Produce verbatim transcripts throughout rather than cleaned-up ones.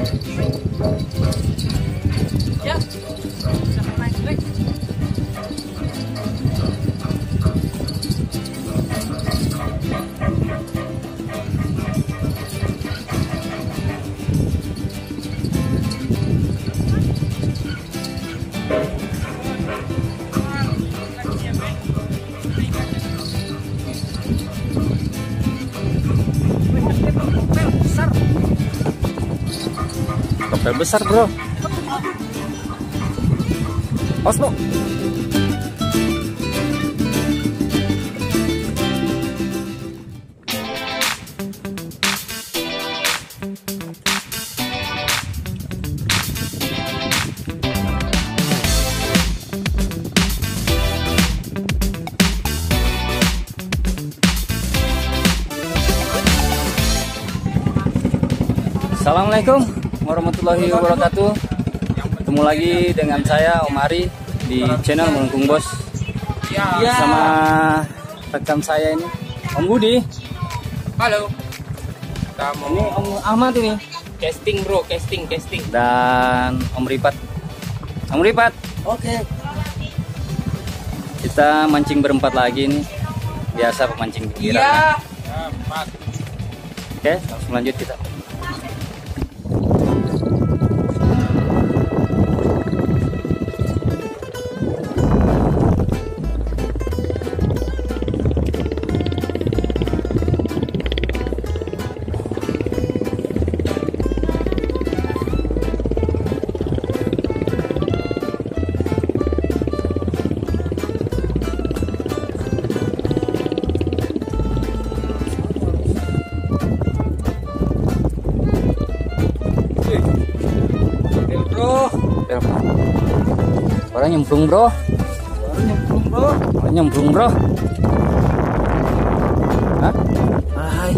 Ya, jangan main jelek. Kopel besar bro. Osmo. Assalamualaikum warahmatullahi wabarakatuh. Ketemu lagi dengan saya Om Ari di channel Melengkung Bos. Ya. Sama rekan saya ini Om Budi. Halo. Kamu Ini Om Ahmad ini. casting bro, casting, casting. Dan Om Ripat. Om Ripat. Oke. Kita mancing berempat lagi nih. Biasa pemancing pikiran. Iya. Oke, langsung lanjut kita. Orang nyemplung bro. Baru nyemplung bro. Orang nyemplung bro. Hah? Hai.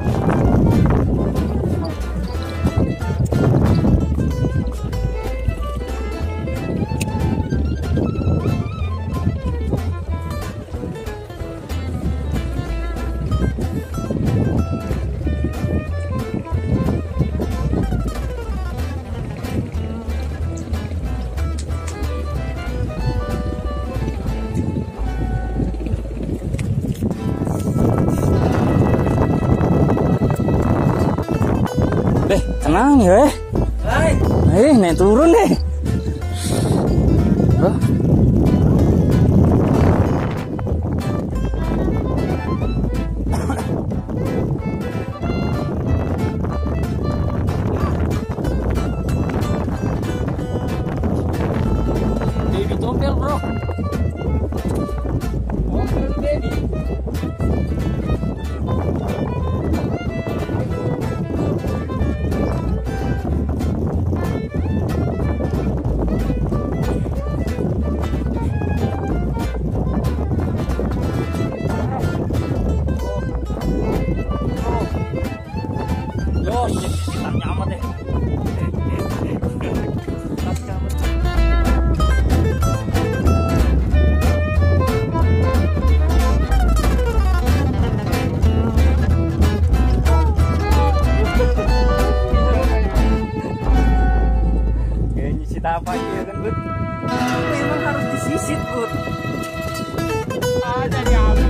Deh, tenang ya. Hai. Eh, naik turun deh. Bro. Baby tompel bro. Tompel baby. Yo, sekitarnya amat deh. Kayak nyisit apa aja kan Bud? Memang harus disisit bud. Ada di aman.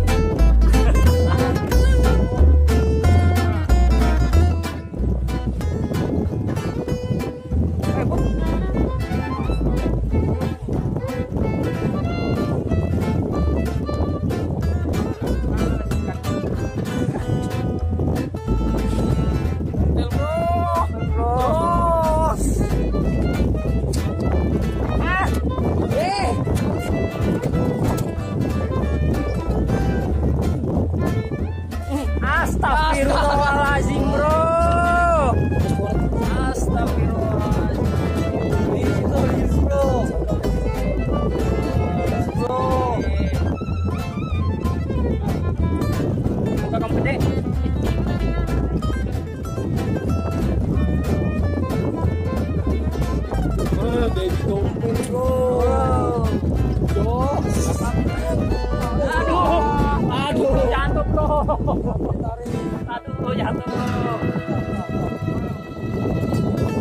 Astagfirullahaladzim bro. Astagfirullahaladzim. Please bro. Bro. Buka kamu gede. Oh, baby tompel bro. Jos. Aduh, aduh, jatuh bro. Aduh, jatuh bro.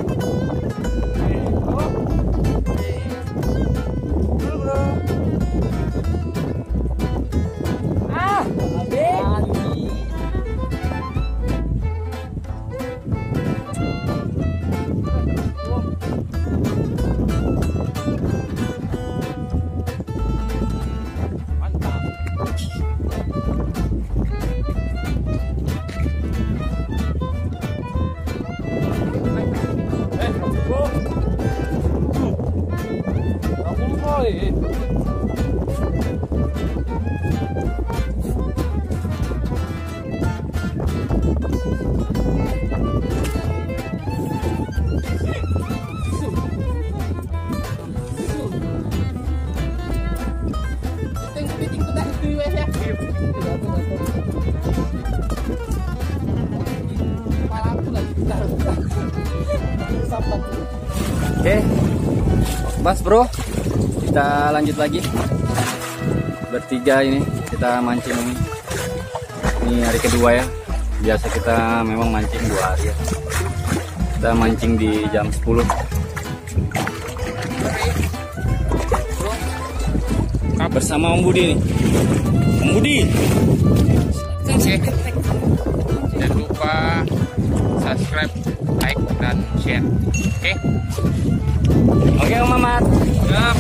Aku lupa eh. Oke, Mas bro, kita lanjut lagi. Bertiga ini kita mancing ini. Ini hari kedua ya. Biasa kita memang mancing dua hari ya. Kita mancing di jam sepuluh. Bersama Om Budi nih. Om Budi. Oke. Jangan lupa subscribe, like, dan share. Oke. Oke Om Mamat. Siap.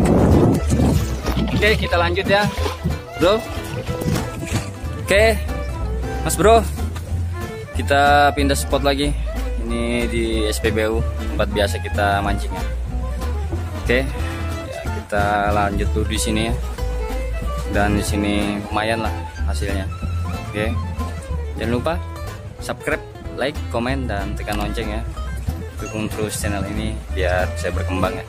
Oke, kita lanjut ya, bro. Oke, Mas bro, kita pindah spot lagi. Ini di S P B U, tempat biasa kita mancing ya. Oke, ya, kita lanjut dulu di sini ya. Dan di sini lumayan lah hasilnya. Oke, jangan lupa subscribe, like, komen, dan tekan lonceng ya. Dukung terus channel ini biar saya berkembang ya.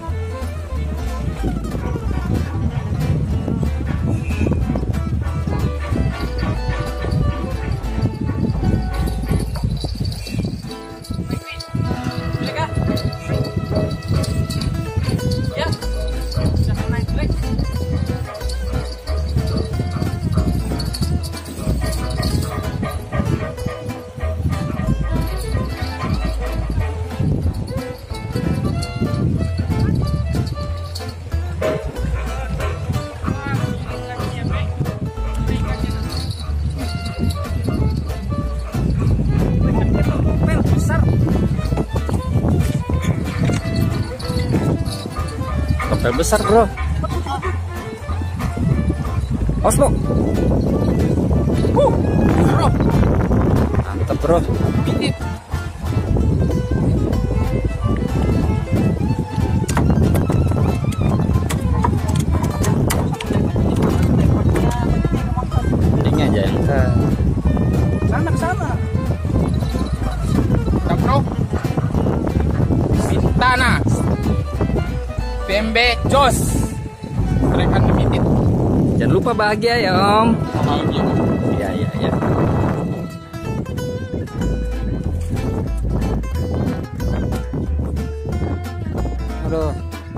Kapal besar bro. Oslo. Uh, bro. Mantap bro. Bintip. Ini aja yang ke Sana ke sana. Nah, bro. Sintana. P M B Jos. Rekan limited. Jangan lupa bahagia ya Om. Bahagia. Iya iya iya. Aduh.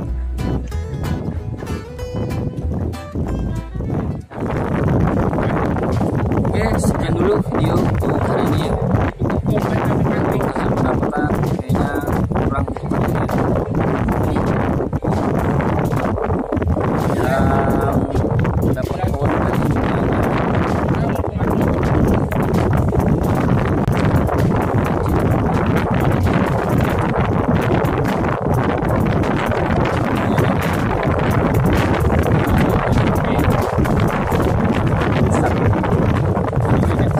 Oke, sekian dulu video untuk hari ini ya. Pendapatan kayaknya kurang yang dapat poin dari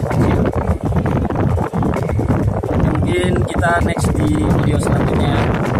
mungkin kita next di video selanjutnya.